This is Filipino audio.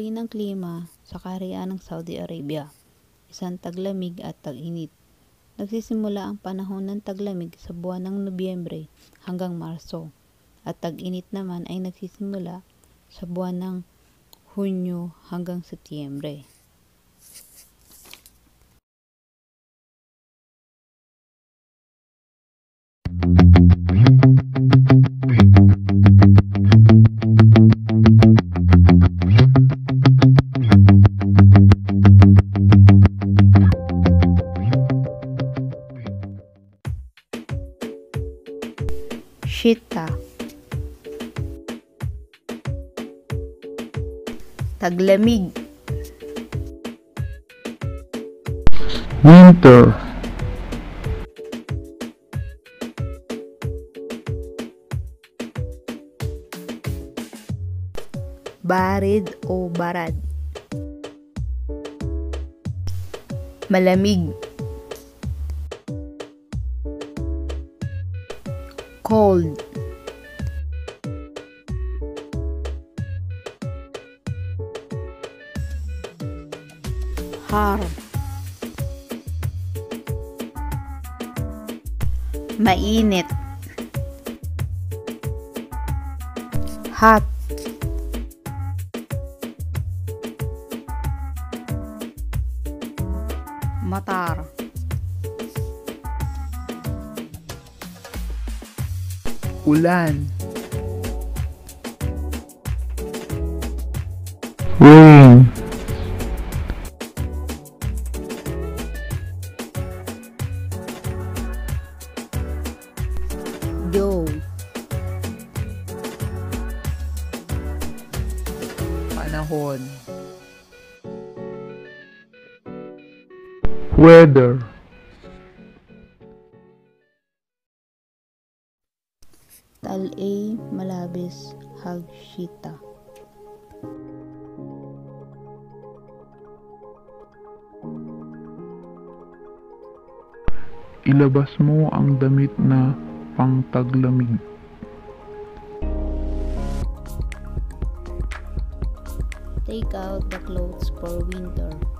Uri ng klima sa kaharian ng Saudi Arabia, isang taglamig at tag-init. Nagsisimula ang panahon ng taglamig sa buwan ng Nobyembre hanggang Marso, at tag-init naman ay nagsisimula sa buwan ng Hunyo hanggang Setyembre. Shita, taglamig. Winter, Barid o barad. Malamig. Cold. Har. Mainit. Hot. Matar. ulan, rain, Joe, panahon, weather, Tal-A malabis hagshita. ilabas mo ang damit na pangtaglamig. Take out the clothes for winter.